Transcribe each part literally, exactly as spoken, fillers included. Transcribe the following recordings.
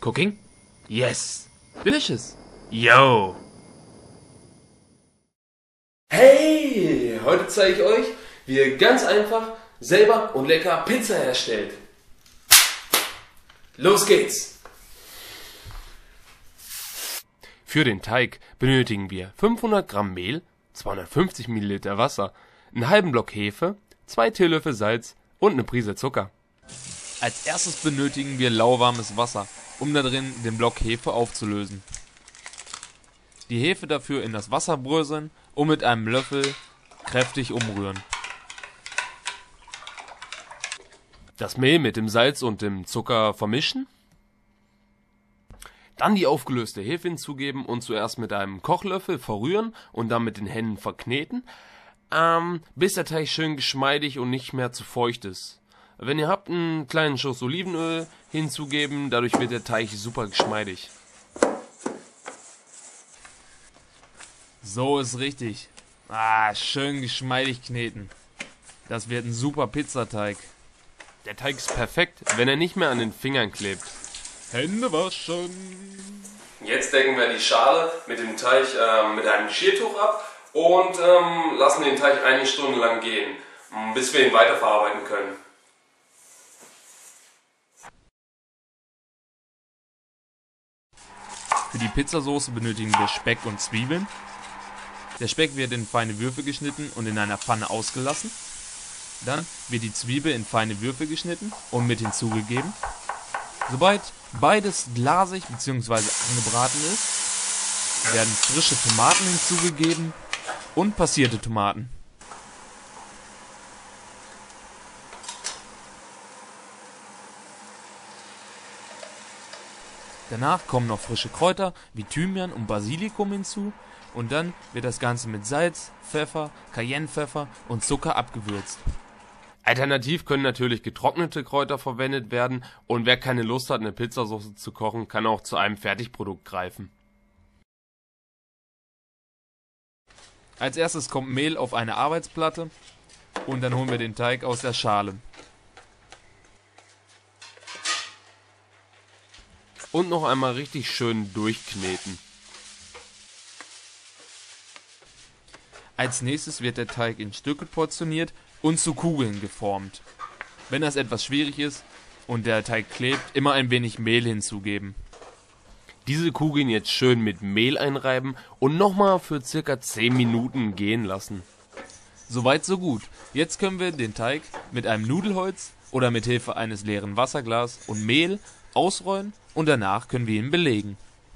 Cooking? Yes. Delicious. Yo. Hey, heute zeige ich euch, wie ihr ganz einfach selber und lecker Pizza herstellt. Los geht's! Für den Teig benötigen wir fünfhundert Gramm Mehl, zweihundertfünfzig Milliliter Wasser, einen halben Block Hefe, zwei Teelöffel Salz und eine Prise Zucker. Als erstes benötigen wir lauwarmes Wasser, um da drin den Block Hefe aufzulösen. Die Hefe dafür in das Wasser bröseln und mit einem Löffel kräftig umrühren. Das Mehl mit dem Salz und dem Zucker vermischen. Dann die aufgelöste Hefe hinzugeben und zuerst mit einem Kochlöffel verrühren und dann mit den Händen verkneten, ähm, bis der Teig schön geschmeidig und nicht mehr zu feucht ist. Wenn ihr habt, einen kleinen Schuss Olivenöl hinzugeben, dadurch wird der Teig super geschmeidig. So ist richtig. Ah, schön geschmeidig kneten. Das wird ein super Pizzateig. Der Teig ist perfekt, wenn er nicht mehr an den Fingern klebt. Hände waschen. Jetzt decken wir die Schale mit dem Teig äh, mit einem Geschirrtuch ab und ähm, lassen den Teig eine Stunde lang gehen, bis wir ihn weiterverarbeiten können. Für die Pizzasauce benötigen wir Speck und Zwiebeln. Der Speck wird in feine Würfel geschnitten und in einer Pfanne ausgelassen. Dann wird die Zwiebel in feine Würfel geschnitten und mit hinzugegeben. Sobald beides glasig bzw. angebraten ist, werden frische Tomaten hinzugegeben und passierte Tomaten. Danach kommen noch frische Kräuter wie Thymian und Basilikum hinzu und dann wird das Ganze mit Salz, Pfeffer, Cayennepfeffer und Zucker abgewürzt. Alternativ können natürlich getrocknete Kräuter verwendet werden und wer keine Lust hat, eine Pizzasauce zu kochen, kann auch zu einem Fertigprodukt greifen. Als erstes kommt Mehl auf eine Arbeitsplatte und dann holen wir den Teig aus der Schale. Und noch einmal richtig schön durchkneten. Als nächstes wird der Teig in Stücke portioniert und zu Kugeln geformt. Wenn das etwas schwierig ist und der Teig klebt, immer ein wenig Mehl hinzugeben. Diese Kugeln jetzt schön mit Mehl einreiben und nochmal für circa zehn Minuten gehen lassen. Soweit so gut. Jetzt können wir den Teig mit einem Nudelholz oder mit Hilfe eines leeren Wasserglas und Mehl ausrollen und danach können wir ihn belegen.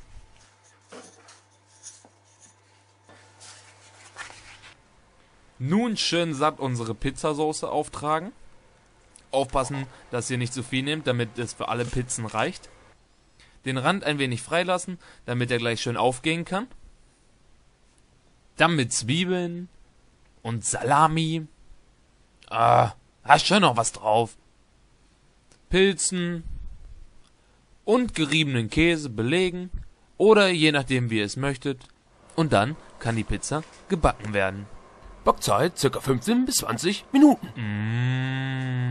Nun schön satt unsere Pizzasauce auftragen. Aufpassen, dass ihr nicht zu viel nehmt, damit es für alle Pizzen reicht. Den Rand ein wenig freilassen, damit er gleich schön aufgehen kann. Dann mit Zwiebeln und Salami. Ah, hast schon noch was drauf. Pilzen und geriebenen Käse belegen oder je nachdem wie ihr es möchtet. Und dann kann die Pizza gebacken werden. Backzeit circa fünfzehn bis zwanzig Minuten. Mmh.